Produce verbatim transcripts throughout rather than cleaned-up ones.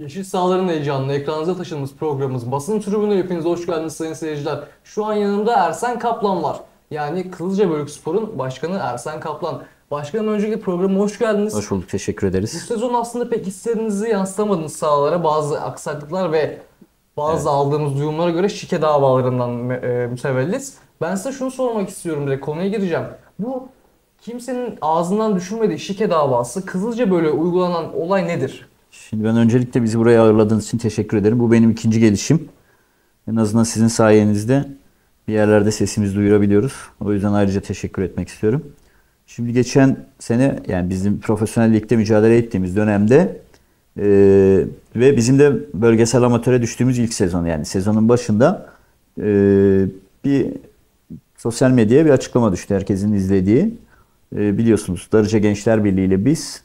Yeşil Sahaların heyecanlı ekranınıza taşıdığımız programımız Basın Tribünü, hepiniz hoş geldiniz sayın seyirciler. Şu an yanımda Ersen Kaplan var. Yani Kızılcabölükspor'un başkanı Ersen Kaplan. Başkanım, öncelikle programa hoş geldiniz. Hoş bulduk, teşekkür Bu ederiz. sezon aslında pek hislerinizi yansıtamadınız sahalara. Bazı aksaklıklar ve bazı Evet. aldığımız duyumlara göre şike davalarından e, mütevellit. Ben size şunu sormak istiyorum, direkt konuya gireceğim. Bu kimsenin ağzından düşürmediği şike davası, Kızılcabölük'e uygulanan olay nedir? Şimdi ben öncelikle bizi buraya ağırladığınız için teşekkür ederim. Bu benim ikinci gelişim. En azından sizin sayenizde bir yerlerde sesimizi duyurabiliyoruz. O yüzden ayrıca teşekkür etmek istiyorum. Şimdi geçen sene, yani bizim profesyonel ligde mücadele ettiğimiz dönemde e, ve bizim de bölgesel amatöre düştüğümüz ilk sezon, yani sezonun başında e, bir sosyal medyaya bir açıklama düştü, herkesin izlediği. E, biliyorsunuz, Darıca Gençler Birliği ile biz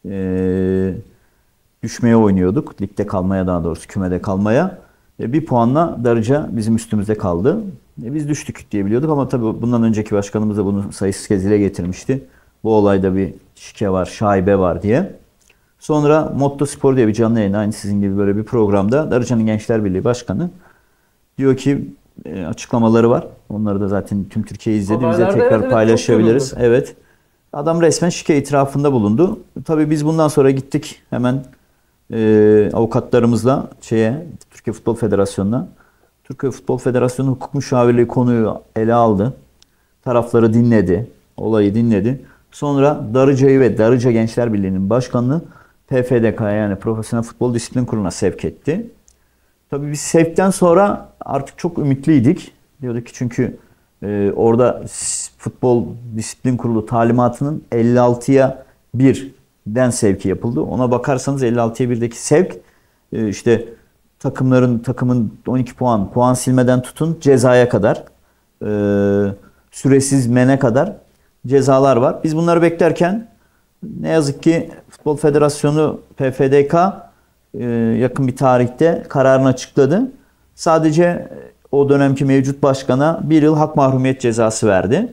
e, düşmeye oynuyorduk. Ligde kalmaya, daha doğrusu kümede kalmaya. E, bir puanla Darıca bizim üstümüzde kaldı. E, biz düştük diye biliyorduk ama tabii bundan önceki başkanımız da bunu sayısız kez dile getirmişti. Bu olayda bir şike var, şaibe var diye. Sonra Motto Spor diye bir canlı yayın, aynı sizin gibi böyle bir programda Darıca'nın Gençler Birliği Başkanı diyor ki e, açıklamaları var. Onları da zaten tüm Türkiye izledi. Bize Haberlerde, tekrar evet, evet, paylaşabiliriz. çok Evet. Adam resmen şike itirafında bulundu. Tabii biz bundan sonra gittik hemen e, avukatlarımızla şeye, Türkiye Futbol Federasyonu'na. Türkiye Futbol Federasyonu hukuk müşavirliği konuyu ele aldı. Tarafları dinledi. Olayı dinledi. Sonra Darıca'yı ve Darıca Gençler Birliği'nin başkanını P F D K'ya, yani Profesyonel Futbol Disiplin Kurulu'na sevk etti. Tabii biz sevkten sonra artık çok ümitliydik. Diyorduk ki çünkü e, orada Futbol Disiplin Kurulu talimatının elli altıya birden sevki yapıldı. Ona bakarsanız elli altıya birdeki sevk e, işte takımların takımın on iki puan puan silmeden tutun cezaya kadar, e, süresiz mene kadar cezalar var. Biz bunları beklerken ne yazık ki Futbol Federasyonu P F D K e, yakın bir tarihte kararını açıkladı. Sadece o dönemki mevcut başkana bir yıl hak mahrumiyet cezası verdi.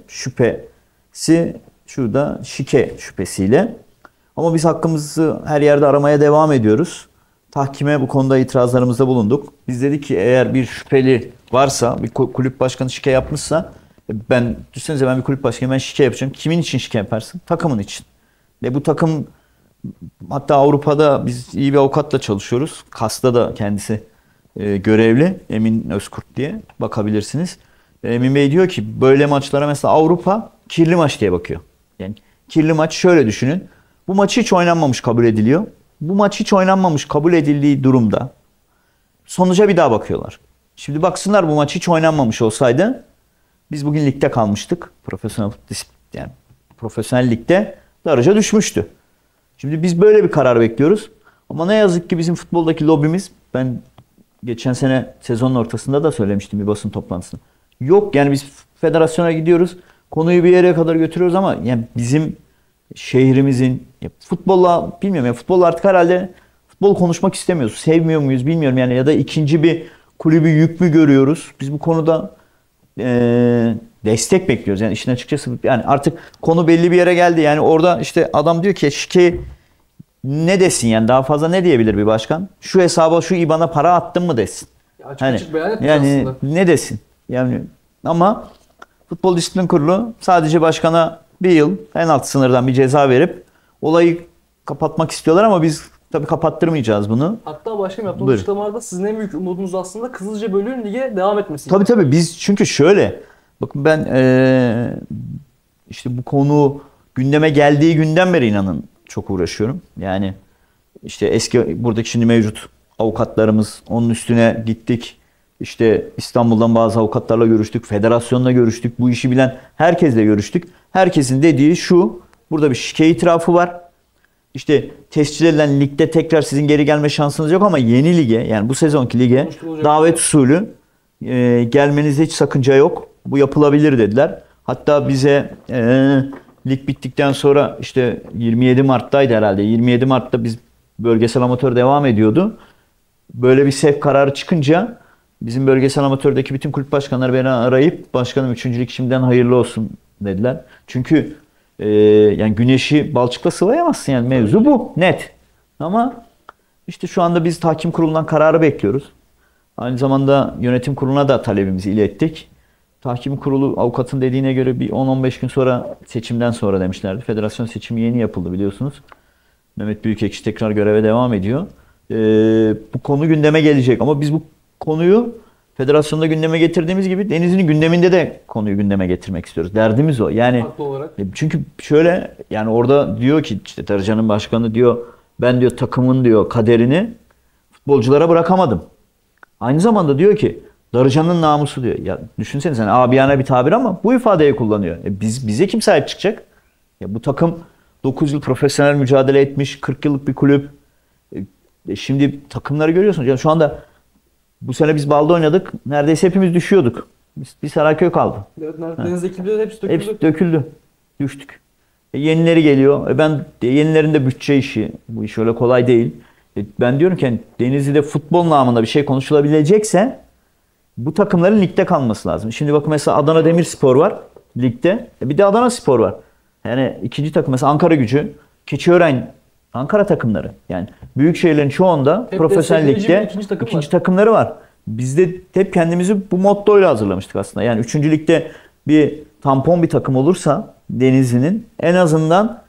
Şüphesi şurada, şike şüphesiyle. Ama biz hakkımızı her yerde aramaya devam ediyoruz. Tahkime bu konuda itirazlarımızda bulunduk. Biz dedik ki eğer bir şüpheli varsa, bir kulüp başkanı şike yapmışsa, ben düşünsenize, ben bir kulüp başkanı, ben şike yapacağım. Kimin için şike yaparsın? Takımın için. Ve bu takım, hatta Avrupa'da biz iyi bir avukatla çalışıyoruz. KAS'ta da kendisi e, görevli. Emin Özkurt diye bakabilirsiniz. E, Emin Bey diyor ki böyle maçlara mesela Avrupa kirli maç diye bakıyor. Yani kirli maç şöyle düşünün. Bu maç hiç oynanmamış kabul ediliyor. Bu maç hiç oynanmamış kabul edildiği durumda sonuca bir daha bakıyorlar. Şimdi baksınlar, bu maç hiç oynanmamış olsaydı biz bugün ligde kalmıştık. Profesyonel yani profesyonel ligde Darıca düşmüştü. Şimdi biz böyle bir karar bekliyoruz. Ama ne yazık ki bizim futboldaki lobimiz, ben geçen sene sezonun ortasında da söylemiştim bir basın toplantısında. Yok yani, biz federasyona gidiyoruz. Konuyu bir yere kadar götürüyoruz ama yani bizim şehrimizin ya futbolla, bilmiyorum ya, futbolla artık herhalde futbol konuşmak istemiyoruz. Sevmiyor muyuz bilmiyorum yani, ya da ikinci bir kulübü yük mü görüyoruz? Biz bu konuda e, destek bekliyoruz. Yani işin açıkçası, yani artık konu belli bir yere geldi. Yani orada işte adam diyor ki şike ne desin, yani daha fazla ne diyebilir bir başkan? Şu hesaba, şu IBAN'a para attın mı desin. Ya açık Hani açık beyan etmiş yani aslında. ne desin? Yani ama Futbol Disiplin Kurulu sadece başkana bir yıl en alt sınırdan bir ceza verip olayı kapatmak istiyorlar ama biz tabii kapattırmayacağız bunu. Hatta başkanım, yaptığınız Buyurun. açıklamalarda sizin en büyük umudunuz aslında Kızılcabölük'ün lige devam etmesi. Tabii tabii, biz çünkü şöyle, bakın ben ee, işte bu konu gündeme geldiği günden beri inanın çok uğraşıyorum. Yani işte eski buradaki şimdi mevcut avukatlarımız, onun üstüne gittik. İşte İstanbul'dan bazı avukatlarla görüştük, federasyonla görüştük, bu işi bilen herkesle görüştük. Herkesin dediği şu: burada bir şike itirafı var. İşte tescil edilen ligde tekrar sizin geri gelme şansınız yok ama yeni lige, yani bu sezonki lige Konuşulacak. davet usulü e, gelmenizde hiç sakınca yok. Bu yapılabilir dediler. Hatta bize e, lig bittikten sonra işte yirmi yedi Mart'taydı herhalde. yirmi yedi Mart'ta biz bölgesel amatör devam ediyordu. Böyle bir sevk kararı çıkınca bizim bölgesel amatördeki bütün kulüp başkanları beni arayıp başkanım üçüncülük şimdiden hayırlı olsun dediler. Çünkü e, yani güneşi balçıkla sıvayamazsın, yani mevzu bu net. Ama İşte şu anda biz tahkim kurulundan kararı bekliyoruz. Aynı zamanda yönetim kuruluna da talebimizi ilettik. Tahkim kurulu avukatın dediğine göre bir on on beş gün sonra, seçimden sonra demişlerdi. Federasyon seçimi yeni yapıldı biliyorsunuz. Mehmet Büyükekşi tekrar göreve devam ediyor. Ee, bu konu gündeme gelecek ama biz bu konuyu federasyonda gündeme getirdiğimiz gibi Denizli'nin gündeminde de konuyu gündeme getirmek istiyoruz. Derdimiz o. Yani Haklı olarak. çünkü şöyle, yani orada diyor ki işte Darıcan'ın başkanı diyor, ben diyor takımın diyor kaderini futbolculara bırakamadım. Aynı zamanda diyor ki Darıcan'ın namusu diyor. Ya düşünsene sen, abiyane bir tabir ama bu ifadeyi kullanıyor. E biz bize kim sahip çıkacak? Ya bu takım dokuz yıl profesyonel mücadele etmiş, kırk yıllık bir kulüp. E şimdi takımları görüyorsunuz. Yani şu anda bu sene biz Bal'da oynadık. Neredeyse hepimiz düşüyorduk. Biz, bir Saraköy kaldı. Evet, Deniz ekibi de hepsi döküldü. Hepsi döküldü. Düştük. E yenileri geliyor. E ben e yenilerin de bütçe işi. Bu iş öyle kolay değil. E ben diyorum ki yani Denizli'de futbol namında bir şey konuşulabilecekse bu takımların ligde kalması lazım. Şimdi bakın mesela Adana Demirspor var ligde. E bir de Adana Spor var. Yani ikinci takım mesela Ankara Gücü, Keçiören, Ankara takımları. Yani büyük şehirlerin çoğunda Hep profesyonel destekleyici bir ligde ikinci takım ikinci var. takımları var. Biz de hep kendimizi bu mottoyla hazırlamıştık aslında. Yani üçüncü ligde bir tampon bir takım olursa Denizli'nin en azından,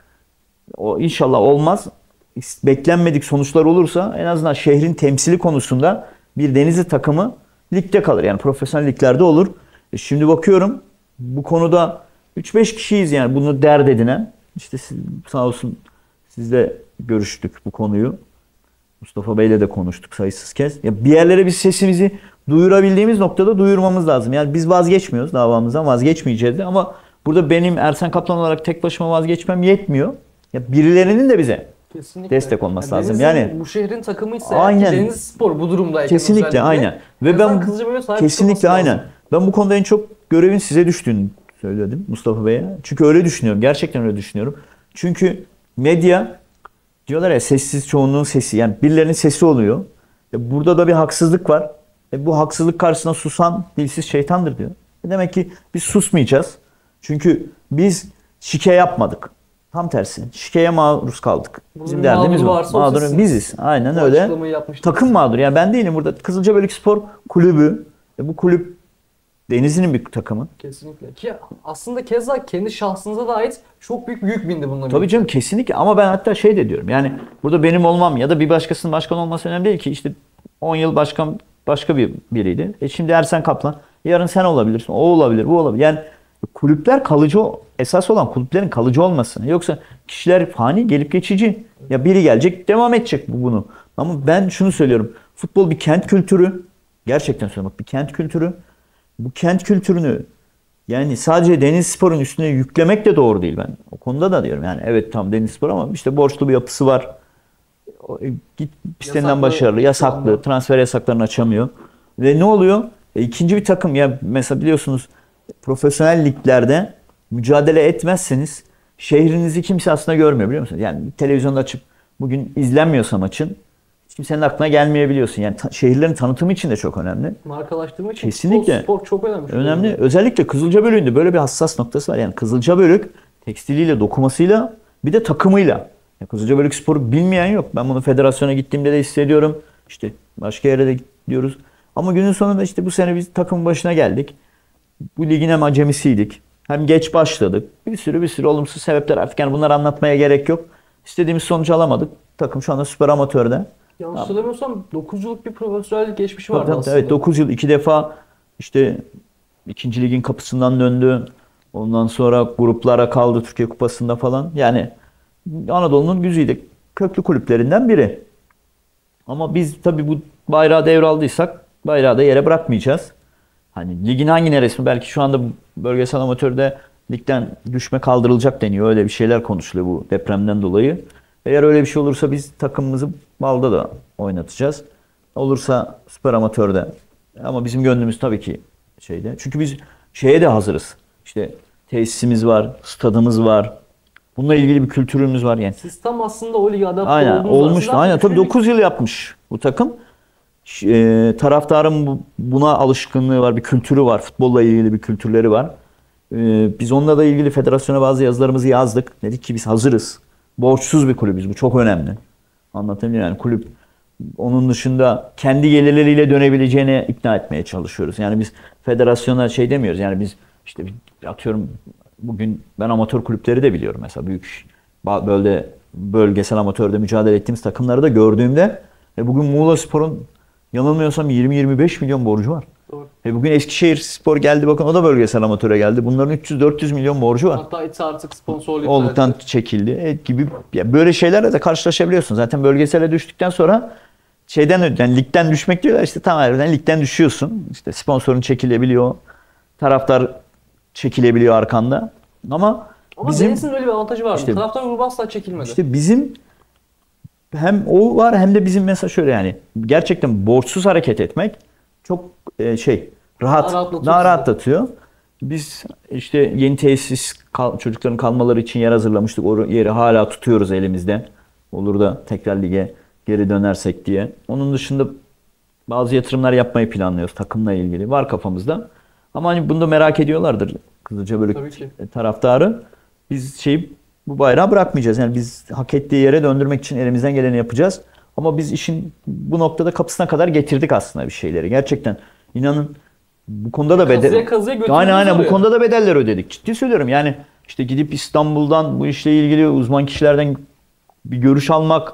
o inşallah olmaz, beklenmedik sonuçlar olursa en azından şehrin temsili konusunda bir Denizli takımı ligde kalır. Yani profesyonel liglerde olur. E şimdi bakıyorum bu konuda üç beş kişiyiz yani bunu dert edinen. İşte siz, sağ olsun sizle görüştük bu konuyu. Mustafa Bey'le de konuştuk sayısız kez. Ya bir yerlere biz sesimizi duyurabildiğimiz noktada duyurmamız lazım. Yani biz vazgeçmiyoruz, davamızdan vazgeçmeyeceğiz de ama burada benim Ersen Kaplan olarak tek başıma vazgeçmem yetmiyor. Ya birilerinin de bize Kesinlikle. destek olması Ya lazım. Denizli, Yani bu şehrin takımıysa aynen. Denizlispor bu durumdayken Kesinlikle özellikle, aynen. Ve en ben azından Kızılcık'a sahip kesinlikle çıkılması aynen. lazım. Ben bu konuda en çok görevin size düştüğünü söyledim Mustafa Bey'e. Çünkü öyle düşünüyorum. Gerçekten öyle düşünüyorum. Çünkü medya diyorlar ya, sessiz çoğunluğun sesi. Yani birilerinin sesi oluyor. E burada da bir haksızlık var. E bu haksızlık karşısında susan dilsiz şeytandır diyor. E demek ki biz susmayacağız. Çünkü biz şike yapmadık. Tam tersi. Şikeye maruz kaldık. Bunun Bizim bir derdimiz mağduru var. varsa o Mağdur sizsiniz. biziz. Aynen Bu öyle. açıklamayı yapmıştınız. Takım mağdur. Yani ben değilim burada. Kızılcahamamspor kulübü. E bu kulüp Denizli'nin bir takımı. Kesinlikle. Ki aslında keza kendi şahsınıza da ait çok büyük yük bindi bununla. Tabii canım, kesinlikle, ama ben hatta şey de diyorum. Yani burada benim olmam ya da bir başkasının başkan olması önemli değil ki. İşte on yıl başkan başka bir biriydi. E şimdi Ersen Kaplan. Yarın sen olabilirsin. O olabilir, bu olabilir. Yani kulüpler kalıcı, esas olan kulüplerin kalıcı olması. Yoksa kişiler fani, gelip geçici. Ya biri gelecek, devam edecek bu bunu. Ama ben şunu söylüyorum. Futbol bir kent kültürü. Gerçekten söylüyorum. Bak, bir kent kültürü. Bu kent kültürünü yani sadece Denizlispor'un üstüne yüklemek de doğru değil ben. O konuda da diyorum yani evet tam Denizlispor ama işte borçlu bir yapısı var. O, e, Git pistlerinden Yasaklı başarılı, yasaklı, anda. transfer yasaklarını açamıyor. Ve ne oluyor? E, ikinci bir takım ya, mesela biliyorsunuz profesyonel liglerde mücadele etmezseniz şehrinizi kimse aslında görmüyor, biliyor musunuz? Yani televizyonda açıp bugün izlenmiyorsa maçın hiç kimsenin aklına gelmeyebiliyorsun. Yani ta- şehirlerin tanıtımı için de çok önemli. Markalaştırma için Kesinlikle. spor, spor çok önemli. Önemli. Özellikle Kızılcabölük'ünde böyle bir hassas noktası var. Yani Kızılcabölük tekstiliyle, dokumasıyla bir de takımıyla. Ya Kızılcabölük sporu bilmeyen yok. Ben bunu federasyona gittiğimde de hissediyorum. İşte başka yere de gidiyoruz. Ama günün sonunda işte bu sene biz takımın başına geldik. Bu ligin hem acemisiydik. Hem geç başladık. Bir sürü bir sürü olumsuz sebepler, artık yani bunları anlatmaya gerek yok. İstediğimiz sonucu alamadık. Takım şu anda süper amatörde. Yanlış hatırlamıyorsam dokuz yıllık bir profesyonellik geçmişi Tabii, vardı tabii, aslında. evet, dokuz yıl iki defa işte ikinci ligin kapısından döndü. Ondan sonra gruplara kaldı Türkiye Kupası'nda falan. Yani Anadolu'nun güzide köklü kulüplerinden biri. Ama biz tabii bu bayrağı devraldıysak bayrağı da yere bırakmayacağız. Hani ligin hangi neresi? Belki şu anda bölgesel amatörde ligden düşme kaldırılacak deniyor. Öyle bir şeyler konuşuluyor bu depremden dolayı. Eğer öyle bir şey olursa biz takımımızı Bal'da da oynatacağız. Olursa süper amatörde. Ama bizim gönlümüz tabii ki şeyde. Çünkü biz şeye de hazırız. İşte tesisimiz var, stadımız var. Bununla ilgili bir kültürümüz var yani. Siz tam aslında o lige adapte Aynen oldunuz. olmuş. Aslında Aynen tabii üçüncü lig- dokuz yıl yapmış bu takım. Ş- E, taraftarın bu- buna alışkınlığı var, bir kültürü var. Futbolla ilgili bir kültürleri var. E, biz onunla da ilgili federasyona bazı yazılarımızı yazdık. Dedik ki biz hazırız. Borçsuz bir kulübüz. Bu çok önemli. Anlatabiliyor muyum? Yani kulüp Onun dışında kendi gelirleriyle dönebileceğine ikna etmeye çalışıyoruz. Yani biz federasyona şey demiyoruz. Yani biz işte atıyorum bugün ben amatör kulüpleri de biliyorum. Mesela büyük böyle bölgesel amatörde mücadele ettiğimiz takımları da gördüğümde e bugün Muğlaspor'un yanılmıyorsam yirmi yirmi beş milyon borcu var. Doğru. E bugün Eskişehirspor geldi bakın o da bölgesel amatöre geldi. Bunların üç yüz dört yüz milyon borcu var. Hatta iti artık sponsorluk Olduktan çekildi e, gibi ya böyle şeylerle de karşılaşabiliyorsun. Zaten bölgesele düştükten sonra şeyden yani ligden düşmek diyorlar işte tamamen ligden düşüyorsun. İşte sponsorun çekilebiliyor. Taraftar çekilebiliyor arkanda. Ama, Ama bizim Deniz'in öyle bir avantajı var mı? işte, Taraftar grubu asla çekilmedi. İşte bizim hem o var hem de bizim mesela şöyle yani gerçekten borçsuz hareket etmek çok e, şey rahat, Daha daha rahatlatıyor. Biz işte yeni tesis kal, çocukların kalmaları için yer hazırlamıştık. O yeri hala tutuyoruz elimizde. Olur da tekrar lige geri dönersek diye. Onun dışında bazı yatırımlar yapmayı planlıyoruz takımla ilgili. Var kafamızda. Ama hani bunu da merak ediyorlardır Kızılcabölük taraftarı. Biz şeyi bu bayrağı bırakmayacağız. Yani biz hak ettiği yere döndürmek için elimizden geleni yapacağız. Ama biz işin bu noktada kapısına kadar getirdik aslında bir şeyleri. Gerçekten inanın bu konuda da bedel... Kazıya kazıya götürdünüz Aynen aynen bu oraya. konuda da bedeller ödedik. Ciddi söylüyorum yani işte gidip İstanbul'dan bu işle ilgili uzman kişilerden bir görüş almak,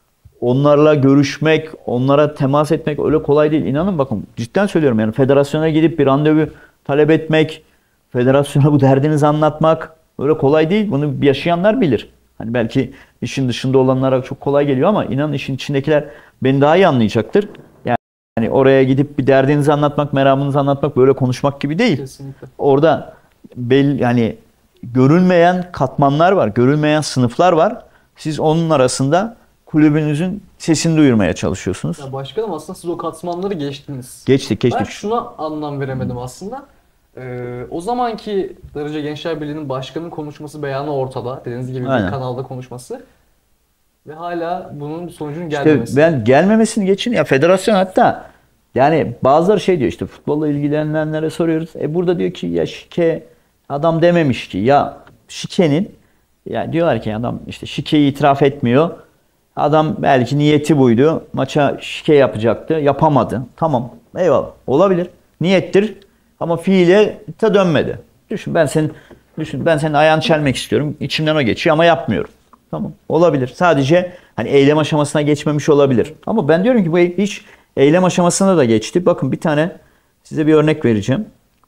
onlarla görüşmek, onlara temas etmek öyle kolay değil. İnanın bakın cidden söylüyorum yani federasyona gidip bir randevu talep etmek, federasyona bu derdinizi anlatmak öyle kolay değil. Bunu yaşayanlar bilir. Hani belki işin dışında olanlara çok kolay geliyor ama inanın işin içindekiler beni daha iyi anlayacaktır. Yani, yani oraya gidip bir derdinizi anlatmak, meramınızı anlatmak böyle konuşmak gibi değil. Kesinlikle. Orada belli yani görülmeyen katmanlar var, görülmeyen sınıflar var. Siz onun arasında kulübünüzün sesini duyurmaya çalışıyorsunuz. Ya başkanım aslında siz o katmanları geçtiniz. Geçtik, geçtik. Ben şuna anlam veremedim aslında. Ee, o zamanki Darıca Gençler Birliği'nin başkanının konuşması beyanı ortada. Dediğiniz gibi Aynen. bir kanalda konuşması. Ve hala bunun sonucunun İşte gelmemesi. ben gelmemesini geçin ya federasyon hatta yani bazıları şey diyor işte futbolla ilgilenenlere soruyoruz. E burada diyor ki ya şike adam dememiş ki ya şikenin ya diyorlar ki adam işte şikeyi itiraf etmiyor. Adam belki niyeti buydu. Maça şike yapacaktı. Yapamadı. Tamam. Eyvallah. Olabilir. Niyettir. Ama fiile de dönmedi. Düşün ben senin düşün ben senin ayağını çelmek istiyorum. İçimden o geçiyor ama yapmıyorum. Tamam. Olabilir. Sadece hani eylem aşamasına geçmemiş olabilir. Ama ben diyorum ki bu hiç eylem aşamasına da geçti. Bakın bir tane size bir örnek vereceğim.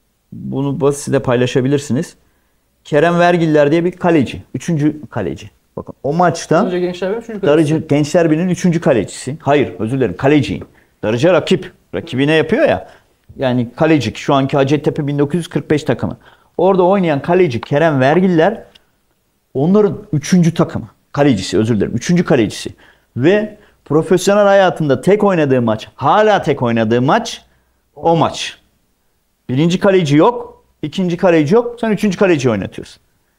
Bunu siz de paylaşabilirsiniz. Kerem Vergiller diye bir kaleci. Üçüncü kaleci. Bakın o maçta Darıca Gençler Birliği üçüncü Darıca kalecisi. Gençler Birliği'nin üçüncü kalecisi. Hayır özür dilerim kaleciyim. Darıca rakip. Rakibine yapıyor ya. Yani kalecik. Şu anki Hacettepe bin dokuz yüz kırk beş takımı. Orada oynayan kaleci Kerem Vergiller onların üçüncü takımı. Kalecisi özür dilerim. Üçüncü kalecisi. Ve profesyonel hayatında tek oynadığı maç, hala tek oynadığı maç o maç. Birinci kaleci yok. İkinci kaleci yok. Sen üçüncü kaleci oynatıyorsun.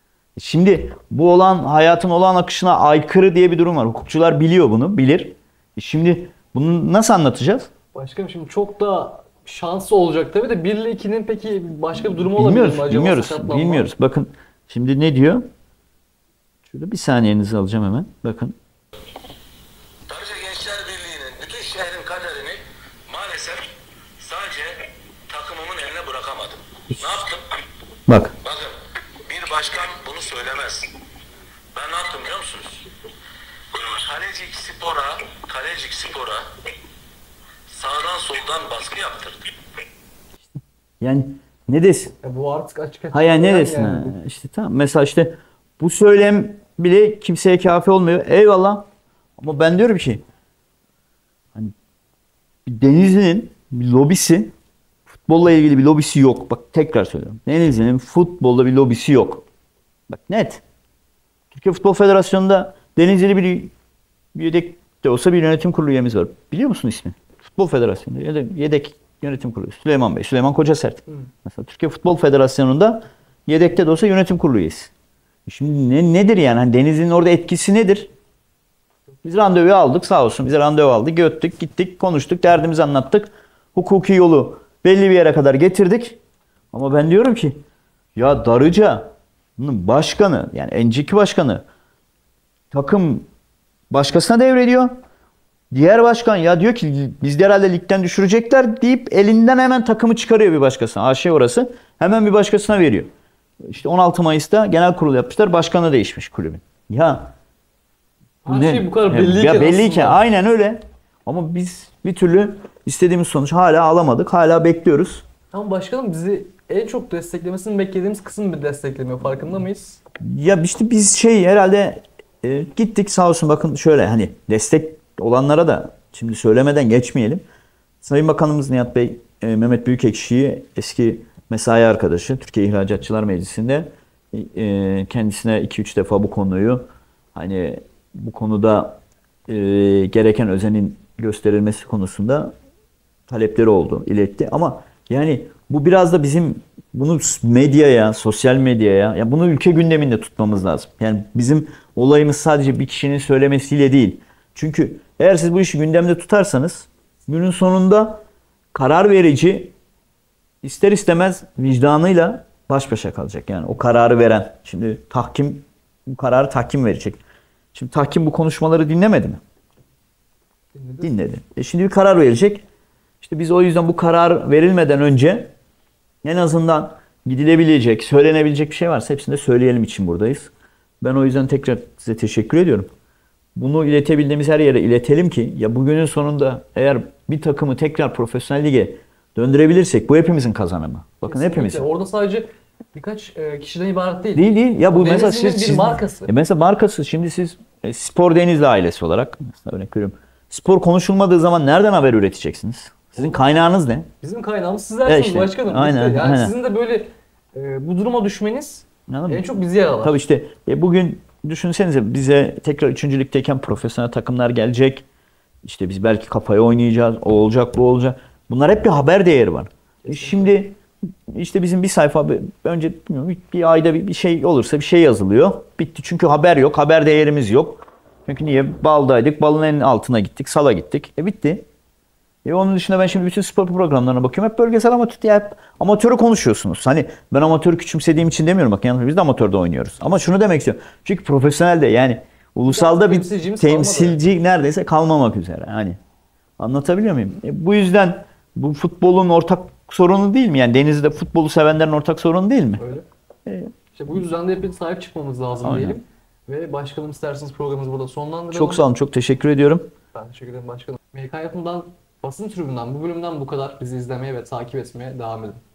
Şimdi bu olan hayatın olağan akışına aykırı diye bir durum var. Hukukçular biliyor bunu, bilir. Şimdi bunu nasıl anlatacağız? Başkanım şimdi çok da şansı olacak tabii de bir ile ikinin peki başka bir durumu olabilir Bilmiyoruz, mi acaba? bilmiyoruz, Sakatlanma. bilmiyoruz. Bakın şimdi ne diyor? Şurada bir saniyenizi alacağım hemen. Bakın. Darıca Gençler Birliği'nin bütün şehrin kaderini maalesef sadece takımımın eline bırakamadım. Ne yaptım? Bak. Bakın bir başkan bunu söylemez. Ben ne yaptım biliyor musunuz? Kalecik Spor'a, Kalecik Spor'a sağdan soldan baskı yaptırdım. Yani ne desin? Ya bu artık açık açık. Ha yani ne yani desin? yani. ha? İşte tamam. Mesela işte bu söylem bile kimseye kafi olmuyor. Eyvallah. Ama ben diyorum ki hani Denizli'nin bir lobisi futbolla ilgili bir lobisi yok. Bak tekrar söylüyorum. Denizli'nin futbolda bir lobisi yok. Bak net. Türkiye Futbol Federasyonu'nda Denizli'li bir yedek de olsa bir yönetim kurulu üyemiz var. Biliyor musun ismi? Futbol Federasyonu'nda yedek, yedek yönetim kurulu. Süleyman Bey, Süleyman Kocasert. Hı. Mesela Türkiye Futbol Federasyonu'nda yedekte de olsa yönetim kurulu üyesi. Şimdi ne, nedir yani? Hani Denizli'nin orada etkisi nedir? Biz randevu aldık sağ olsun. Bize randevu aldık, göttük, gittik, konuştuk, derdimizi anlattık. Hukuki yolu belli bir yere kadar getirdik. Ama ben diyorum ki ya Darıca'nın başkanı yani önceki başkanı takım başkasına devrediyor. Diğer başkan ya diyor ki biz de herhalde ligden düşürecekler deyip elinden hemen takımı çıkarıyor bir başkasına. A Ş orası. Hemen bir başkasına veriyor. İşte on altı Mayıs'ta genel kurul yapmışlar. Başkanı değişmiş kulübün. Ya Her şey bu kadar belliyken ya belliyken aslında. aynen öyle. Ama biz bir türlü istediğimiz sonuç hala alamadık. Hala bekliyoruz. Ama başkanım bizi en çok desteklemesini beklediğimiz kısım bir desteklemiyor. Farkında mıyız? Ya işte biz şey herhalde e, gittik sağ olsun bakın şöyle hani destek olanlara da şimdi söylemeden geçmeyelim. Sayın Bakanımız Nihat Bey, e, Mehmet Büyükekşi'yi eski mesai arkadaşı Türkiye İhracatçılar Meclisi'nde e, kendisine iki üç defa bu konuyu hani bu konuda e, gereken özenin gösterilmesi konusunda talepleri oldu, iletti. Ama yani bu biraz da bizim bunu medyaya, sosyal medyaya, ya bunu ülke gündeminde tutmamız lazım. Yani bizim olayımız sadece bir kişinin söylemesiyle değil. Çünkü eğer siz bu işi gündemde tutarsanız günün sonunda karar verici ister istemez vicdanıyla baş başa kalacak. Yani o kararı veren. Şimdi tahkim bu kararı tahkim verecek. Şimdi tahkim bu konuşmaları dinlemedi mi? Dinledim. Dinledi. E şimdi bir karar verecek. İşte biz o yüzden bu karar verilmeden önce en azından gidilebilecek, söylenebilecek bir şey varsa hepsini de söyleyelim için buradayız. Ben o yüzden tekrar size teşekkür ediyorum. Bunu iletebildiğimiz her yere iletelim ki ya bugünün sonunda eğer bir takımı tekrar profesyonel lige döndürebilirsek bu hepimizin kazanımı. Bakın Kesinlikle. hepimizin. Orada sadece birkaç e, kişiden ibaret değil. Değil değil. Ya bu Denizli'nin mesela siz, bir siz- markası. E mesela markası şimdi siz e, Spor Denizli ailesi olarak mesela örnek veriyorum. Spor konuşulmadığı zaman nereden haber üreteceksiniz? Sizin kaynağınız ne? Bizim kaynağımız sizlersiniz E işte, başkanım. Biz aynen, de. Yani aynen. sizin de böyle e, bu duruma düşmeniz Anladın mı? en çok bizi yaralar. Tabii işte e, bugün düşünsenize bize tekrar üçüncü ligdeyken profesyonel takımlar gelecek. İşte biz belki kafaya oynayacağız. O olacak, bu olacak. Bunlar hep bir haber değeri var. E şimdi işte bizim bir sayfa bir- önce bilmiyorum, bir ayda bir bir şey olursa bir şey yazılıyor. Bitti. Çünkü haber yok. Haber değerimiz yok. Çünkü niye? Baldaydık. Balın en altına gittik. Sala gittik. E bitti. E onun dışında ben şimdi bütün spor programlarına bakıyorum. Hep bölgesel amatör, ya hep amatörü konuşuyorsunuz. Hani ben amatörü küçümsediğim için demiyorum. Bak yani biz de amatörde oynuyoruz. Ama şunu demek istiyorum. Çünkü profesyonelde yani ulusalda bir temsilcimiz kalmadı. temsilci neredeyse kalmamak üzere. Hani anlatabiliyor muyum? E bu yüzden bu futbolun ortak sorunu değil mi? Yani Denizli'de futbolu sevenlerin ortak sorunu değil mi? Öyle. E, İşte bu yüzden de hepimiz sahip çıkmamız lazım Aynen. diyelim. Ve başkanım isterseniz programımızı burada sonlandıralım. çok sağ olun. Çok teşekkür ediyorum. Ben teşekkür ederim başkanım. M K Yapım'dan, basın tribünden bu bölümden bu kadar. Bizi izlemeye ve takip etmeye devam edin.